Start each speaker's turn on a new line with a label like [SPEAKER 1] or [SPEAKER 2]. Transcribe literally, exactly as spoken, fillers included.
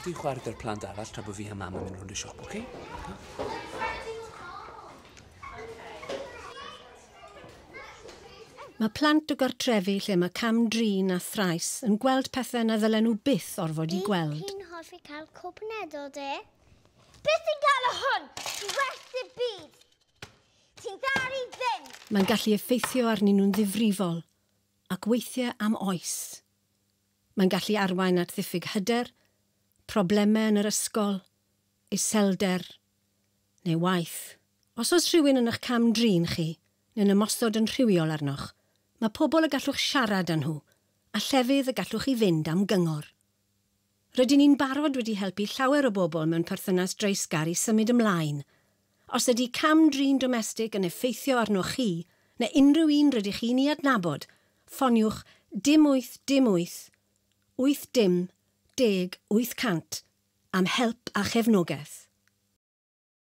[SPEAKER 1] Di chwarae gyda'r plant arall tra bod fi a mam yn mynd rownd y siop, oce?
[SPEAKER 2] Mae plant o gartrefi lle mae Cam-drin a thrais yn gweld pethau na ddylen nhw byth orfod i gweld.
[SPEAKER 3] Chi'n hoffi cael cwbned o de? Beth ti'n gael o hwn? Ti'n werth y byd. Ti'n dar i ddim.
[SPEAKER 2] Mae'n gallu effeithio arnyn nhw'n ddifrifol, ac weithiau am oes. Mae'n gallu arwain at ddiffyg hyder, problemau yn yr ysgol, iselder, neu waith. Os oes rhywun yn eich Cam-drin chi, neu'n ymosod yn rhywiol arnoch, mae pobl y gallwch siarad â nhw, a llefydd y gallwch chi fynd am gyngor. Rydyn ni'n barod wedi helpu llawer o bobl mewn perthynas dreisgar i symud ymlaen. Os ydy Cam-drin Domestig yn effeithio arnoch chi, neu unrhyw un rydych chi'n ei adnabod, ffoniwch dim wyth dim wyth, wyth dim, deg wyth cant am help a chefnogaeth.